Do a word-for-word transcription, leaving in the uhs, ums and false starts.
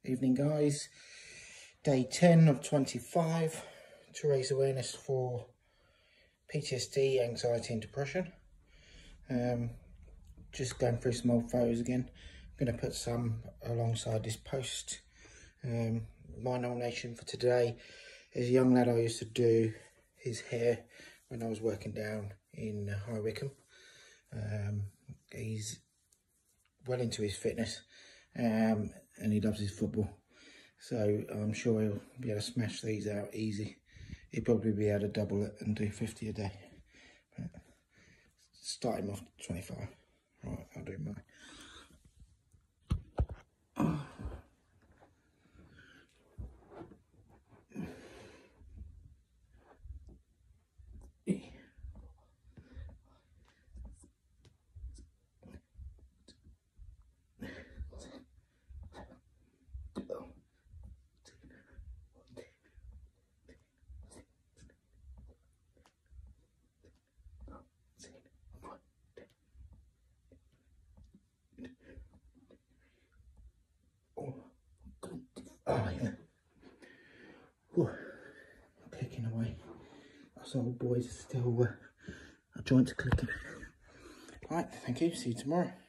Evening guys, day ten of twenty-five to raise awareness for P T S D, anxiety and depression. Um, just going through some old photos again. I'm going to put some alongside this post. Um, my nomination for today is a young lad I used to do his hair when I was working down in High Wycombe. Um, he's well into his fitness. Um, and he loves his football, so I'm sure he'll be able to smash these out easy. He'll probably be able to double it and do fifty a day. But start him off twenty-five. Right, I'll do mine. Oh. Oh yeah. Whew. Clicking away. Us old boys are still uh, our joints are clicking. Right, thank you. See you tomorrow.